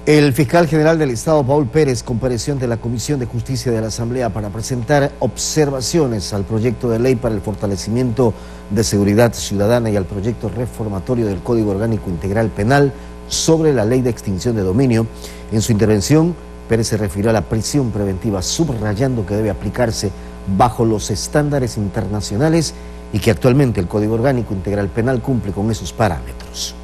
El fiscal general del Estado, Paul Pérez, compareció ante la Comisión de Justicia de la Asamblea para presentar observaciones al proyecto de ley para el fortalecimiento de seguridad ciudadana y al proyecto reformatorio del Código Orgánico Integral Penal sobre la ley de extinción de dominio. En su intervención, Pérez se refirió a la prisión preventiva, subrayando que debe aplicarse bajo los estándares internacionales y que actualmente el Código Orgánico Integral Penal cumple con esos parámetros.